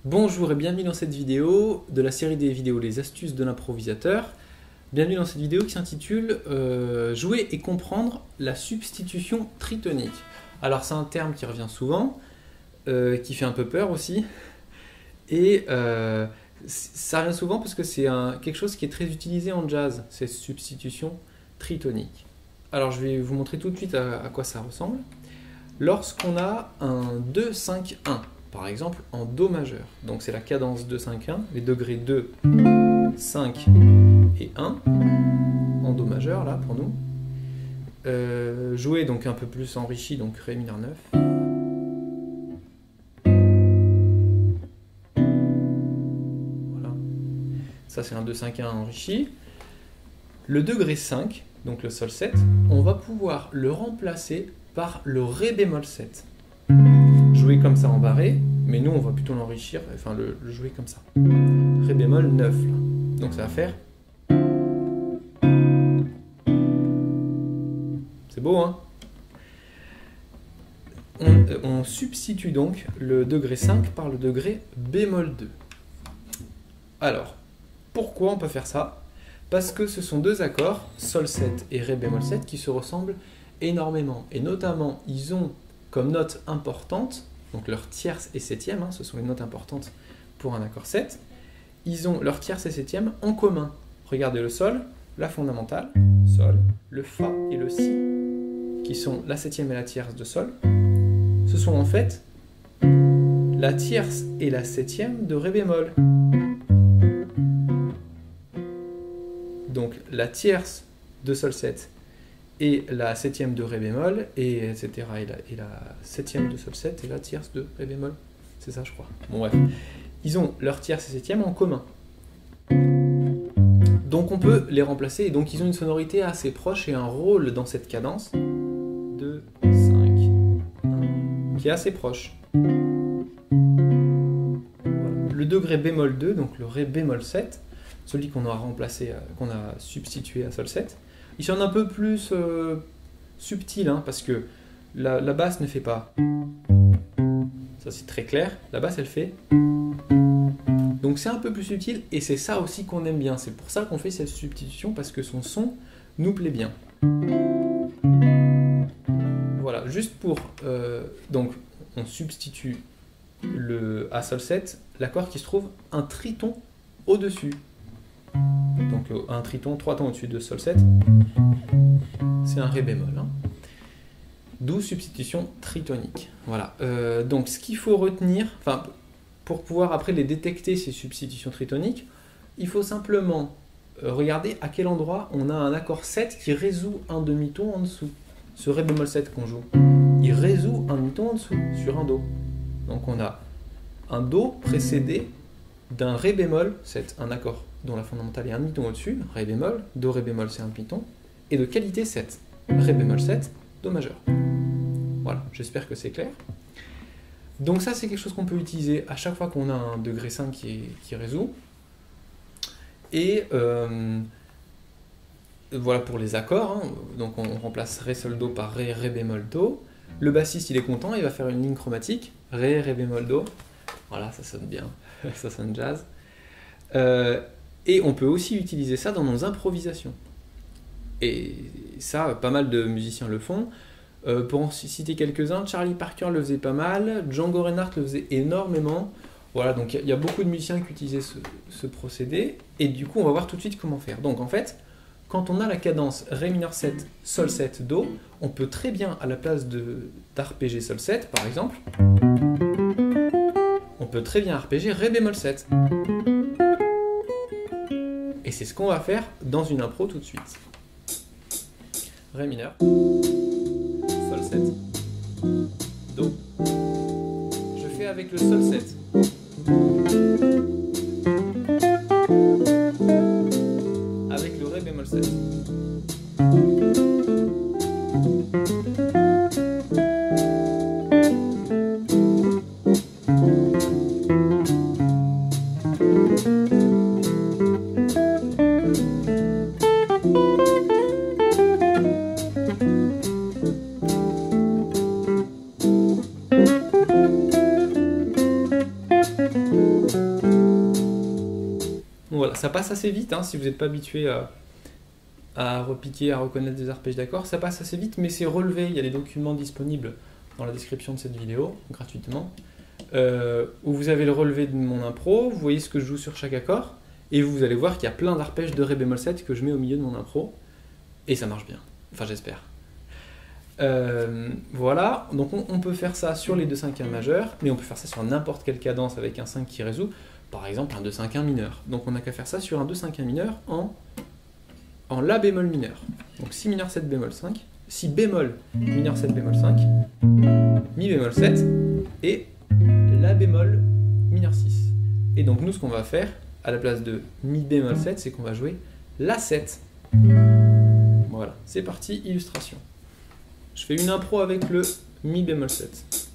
Bonjour et bienvenue dans cette vidéo de la série des vidéos Les astuces de l'improvisateur. Bienvenue dans cette vidéo qui s'intitule Jouer et comprendre la substitution tritonique. Alors c'est un terme qui revient souvent, qui fait un peu peur aussi, et ça revient souvent parce que c'est quelque chose qui est très utilisé en jazz, cette substitution tritonique. Alors je vais vous montrer tout de suite à quoi ça ressemble. Lorsqu'on a un 2-5-1, par exemple en Do majeur, donc c'est la cadence 2-5-1, les degrés 2, 5 et 1, en Do majeur là pour nous, joué donc un peu plus enrichi, donc Ré mineur 9. Voilà, ça c'est un 2-5-1 enrichi. Le degré 5, donc le Sol 7, on va pouvoir le remplacer par le Ré bémol 7. Jouer comme ça en barré, mais nous on va plutôt l'enrichir, enfin le jouer comme ça. Ré bémol 9 là. Donc ça va faire. C'est beau hein. On substitue donc le degré 5 par le degré bémol 2. Alors, pourquoi on peut faire ça? Parce que ce sont deux accords, Sol 7 et Ré bémol 7, qui se ressemblent énormément. Et notamment, ils ont comme note importante, donc leur tierce et septième, hein, ce sont les notes importantes pour un accord 7, ils ont leur tierce et septième en commun. Regardez le Sol, la fondamentale, Sol, le Fa et le Si, qui sont la septième et la tierce de Sol, ce sont en fait la tierce et la septième de Ré bémol. Donc la tierce de Sol 7 et la septième de Ré bémol, et etc. Et la septième de Sol 7 et la tierce de Ré bémol. C'est ça, je crois. Bon, bref. Ils ont leur tierce et septième en commun. Donc on peut les remplacer, et donc ils ont une sonorité assez proche et un rôle dans cette cadence 2, 5, 1, qui est assez proche. Voilà. Le degré bémol 2, donc le Ré bémol 7, celui qu'on a remplacé, qu'on a substitué à Sol 7, il sonne un peu plus subtil, hein, parce que la basse ne fait pas. Ça c'est très clair, la basse elle fait. Donc c'est un peu plus subtil, et c'est ça aussi qu'on aime bien. C'est pour ça qu'on fait cette substitution, parce que son son nous plaît bien. Voilà, juste pour... donc on substitue à Sol 7 l'accord qui se trouve un triton au-dessus. Donc un triton 3 tons au-dessus de Sol 7, c'est un Ré bémol. Hein. D'où substitution tritonique. Voilà. Donc ce qu'il faut retenir, pour pouvoir après les détecter, ces substitutions tritoniques, il faut simplement regarder à quel endroit on a un accord 7 qui résout un demi-ton en dessous. Ce Ré bémol 7 qu'on joue, il résout un demi-ton en dessous, sur un Do. Donc on a un Do précédé d'un Ré bémol 7, un accord dont la fondamentale est un demi-ton au-dessus, Ré bémol, Do Ré bémol c'est un demi-ton, et de qualité 7, Ré bémol 7, Do majeur. Voilà, j'espère que c'est clair. Donc ça c'est quelque chose qu'on peut utiliser à chaque fois qu'on a un degré 5 qui résout. Et voilà pour les accords, hein. Donc on remplace Ré Sol Do par Ré Ré bémol Do. Le bassiste il est content, il va faire une ligne chromatique, Ré Ré bémol Do. Voilà, ça sonne bien, ça sonne jazz. Et on peut aussi utiliser ça dans nos improvisations. Et ça, pas mal de musiciens le font. Pour en citer quelques-uns, Charlie Parker le faisait pas mal, Django Reinhardt le faisait énormément. Voilà, donc il y a beaucoup de musiciens qui utilisaient ce procédé. Et du coup, on va voir tout de suite comment faire. Donc en fait, quand on a la cadence Ré mineur 7, Sol 7, Do, on peut très bien, à la place d'arpéger Sol 7, par exemple, on peut très bien arpéger Ré bémol 7. Et c'est ce qu'on va faire dans une impro tout de suite. Ré mineur, Sol 7, Do. Je fais avec le Sol 7. Avec le Ré bémol 7. voilà, ça passe assez vite, hein, si vous n'êtes pas habitué à repiquer, à reconnaître des arpèges d'accords, ça passe assez vite, mais c'est relevé, il y a des documents disponibles dans la description de cette vidéo, gratuitement, où vous avez le relevé de mon impro, vous voyez ce que je joue sur chaque accord, et vous allez voir qu'il y a plein d'arpèges de Ré bémol 7 que je mets au milieu de mon impro, et ça marche bien, enfin j'espère. Voilà, donc on peut faire ça sur les 2 cinquièmes majeurs, mais on peut faire ça sur n'importe quelle cadence avec un 5 qui résout, par exemple un 2 5 mineur. Donc on n'a qu'à faire ça sur un 2 5 mineur en La bémol mineur. Donc Si mineur 7 bémol 5, Si bémol mineur 7 bémol 5, Mi bémol 7 et La bémol mineur 6. Et donc nous ce qu'on va faire à la place de Mi bémol 7, c'est qu'on va jouer La 7. Voilà, c'est parti, illustration. Je fais une impro avec le Mi bémol 7.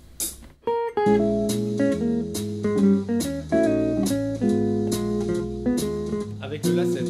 Avec le La 7.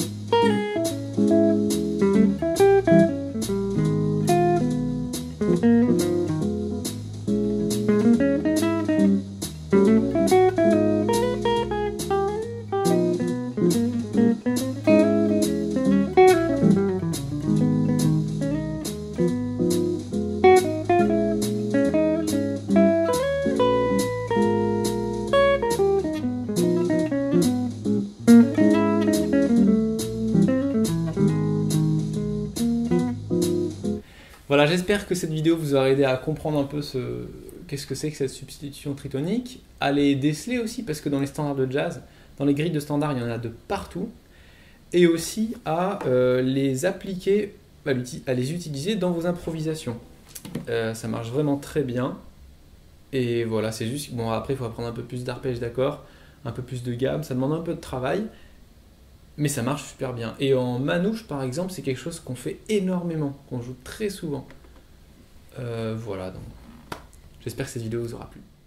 Voilà, j'espère que cette vidéo vous aura aidé à comprendre un peu qu'est-ce que c'est que cette substitution tritonique, à les déceler aussi, parce que dans les standards de jazz, dans les grilles de standards, il y en a de partout, et aussi à les appliquer, à les utiliser dans vos improvisations. Ça marche vraiment très bien, et voilà, c'est juste, bon après il faut apprendre un peu plus d'arpèges d'accords, un peu plus de gamme, ça demande un peu de travail, mais ça marche super bien. Et en manouche, par exemple, c'est quelque chose qu'on fait énormément, qu'on joue très souvent. Voilà, donc j'espère que cette vidéo vous aura plu.